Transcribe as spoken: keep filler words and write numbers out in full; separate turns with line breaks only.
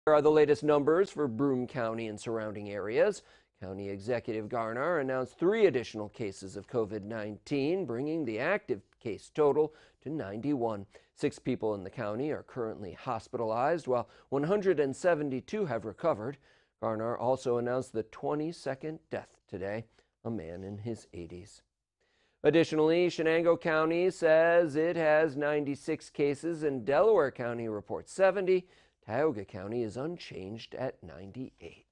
Here are the latest numbers for Broome County and surrounding areas. County Executive Garnar announced three additional cases of COVID nineteen, bringing the active case total to ninety-one. Six people in the county are currently hospitalized, while one hundred seventy-two have recovered. Garnar also announced the twenty-second death today, a man in his eighties. Additionally, Shenango County says it has ninety-six cases and Delaware County reports seventy. Tioga County is unchanged at ninety-eight.